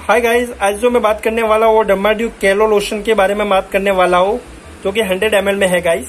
Hi guys, आज जो मैं बात करने वाला हूँ वो डर्माड्यूक कैलो लोशन के बारे में बात करने वाला हूँ, जो कि 100 ml में है गाइस।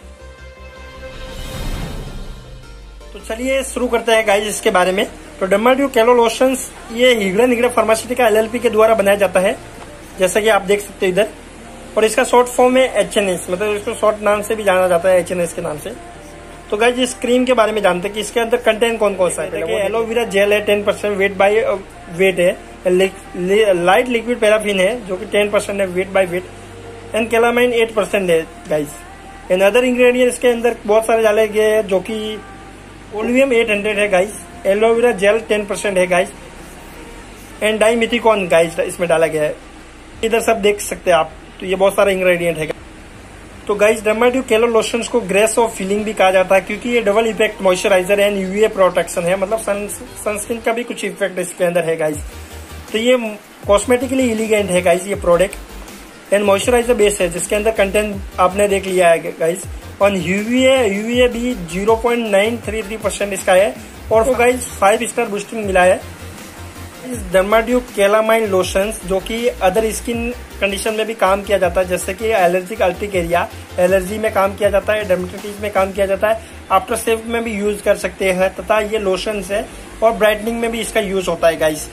तो चलिए शुरू करते हैं गाइस इसके बारे में। तो डर्माड्यूक कैलो लोशन ये हिगड़ा फार्मास्यूटिकल LLP के द्वारा बनाया जाता है, जैसा कि आप देख सकते हो इधर। और इसका शॉर्ट फॉर्म है HNS, मतलब इसको शॉर्ट नाम से भी जाना जाता है, HNS के नाम से। तो गाइस इस क्रीम के बारे में जानते हैं कि इसके अंदर कंटेंट कौन कौन सा है। एलोवेरा जेल है, 10% वेट बाय वेट है। लाइट लिक्विड पैराफिन है जो कि 10% है weight by weight. And calamine 8% है गाइस। एंड अदर इंग्रेडिएंट इसके अंदर बहुत सारे डाले गए हैं, जो कि ओलिवियम 800 है गाइस। एलोवेरा जेल 10% है गाइस। एंड डाइमिथिकॉन गाइस इसमें डाला गया है। इधर सब देख सकते हैं आप। तो ये बहुत सारे इंग्रेडिएंट है। तो गाइस डर्माड्यूक कैलो लोशंस को ग्रेस ऑफ फीलिंग भी कहा जाता है, क्योंकि ये double effect moisturiser and UVA protection है, मतलब सनस्क्रीन का भी कुछ इफेक्ट इसके अंदर है गाइस। तो ये कॉस्मेटिकली एलिगेंट है गाइस ये प्रोडक्ट। एंड मॉइस्चराइजर बेस है, जिसके अंदर कंटेंट आपने देख लिया है गाइस। और UVA भी 0.933% इसका है। और तो गाइस 5 स्टार बूस्टिंग मिला है। इस डर्माड्यूक कैलामाइन लोशंस जो कि अदर स्किन कंडीशन में भी काम किया जाता है, जैसे कि एलर्जिक अर्टिकेरिया, एलर्जी में काम किया जाता है, डर्मेटाइटिस में काम किया जाता है, आफ्टर शेव में भी यूज कर सकते हैं। तथा ये लोशंस है और ब्राइटनिंग में भी इसका यूज होता है गाइस।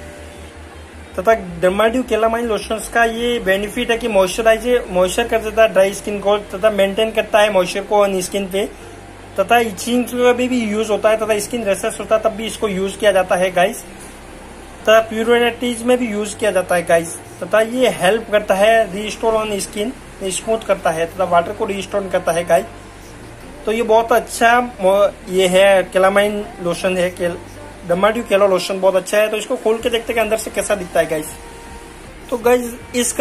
तथा डर्माड्यूक कैलामाइन लोशंस का ये बेनिफिट है कि मॉइस्चर कर देता है ड्राई स्किन को, तथा मेंटेन करता है मॉइस्चर को ऑन स्किन पे। तथा इचिंग में भी यूज होता है, तथा स्किन रेसेस होता है तब भी इसको यूज किया जाता है गाइस। तथा प्यूरिटीज में भी यूज किया जाता है गाइस। तथा ये हेल्प करता है रीस्टोर ऑन स्किन, स्मूथ करता है तथा वाटर को रीस्टोर करता है गाइस। तो ये बहुत अच्छा ये है कैलामाइन लोशन है। डर्माड्यूक कैलो लोशन बहुत अच्छा है। तो इसको खोल के देखते हैं अंदर से कैसा दिखता है गाइस। तो गाइस इस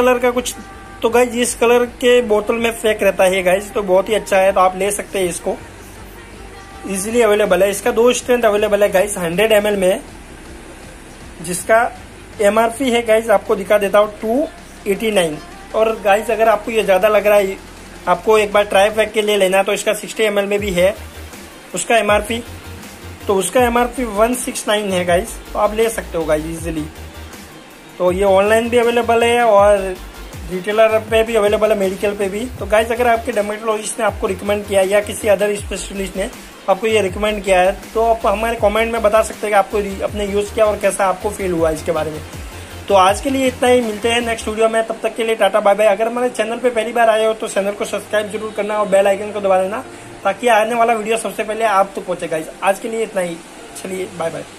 कलर के बोतल में फेक रहता है गाइस, तो बहुत ही अच्छा है। तो आप ले सकते हैं इसको, इजिली अवेलेबल है। इसका 2 स्ट्रेंथ अवेलेबल है गाइस, 100 ml में है, जिसका MRP है गाइस, आपको दिखा देता हूँ 289। और गाइस अगर आपको ये ज्यादा लग रहा है, आपको एक बार ट्राई पैक के लिए लेना, तो इसका 60 ml में भी है उसका MRP। तो उसका MRP 169 है गाइस। तो आप ले सकते हो गाइस इजीली। तो ये ऑनलाइन भी अवेलेबल है और रिटेलर पे भी अवेलेबल है, मेडिकल पे भी। तो गाइस अगर आपके डर्मेटोलॉजिस्ट ने आपको रिकमेंड किया या किसी अदर स्पेशलिस्ट ने आपको ये रिकमेंड किया है, तो आप हमारे कमेंट में बता सकते हैं कि आपको अपने यूज किया और कैसा आपको फील हुआ इसके बारे में। तो आज के लिए इतना ही, मिलते हैं नेक्स्ट वीडियो में। तब तक के लिए टाटा बाय बाय। अगर हमारे चैनल पे पहली बार आए हो तो चैनल को सब्सक्राइब जरूर करना और बेल आइकन को दबा देना, ताकि आने वाला वीडियो सबसे पहले आप तक पहुंचे गाइस। आज के लिए इतना ही, चलिए बाय बाय।